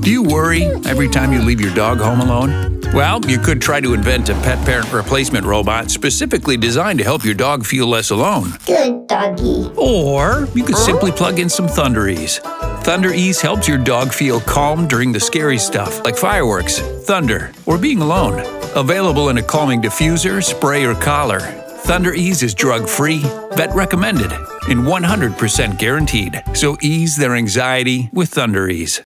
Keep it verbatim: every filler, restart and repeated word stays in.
Do you worry every time you leave your dog home alone? Well, you could try to invent a pet parent replacement robot specifically designed to help your dog feel less alone. Good doggy. Or you could simply plug in some ThunderEase. ThunderEase helps your dog feel calm during the scary stuff, like fireworks, thunder, or being alone. Available in a calming diffuser, spray, or collar, ThunderEase is drug-free, vet-recommended, and one hundred percent guaranteed. So ease their anxiety with ThunderEase.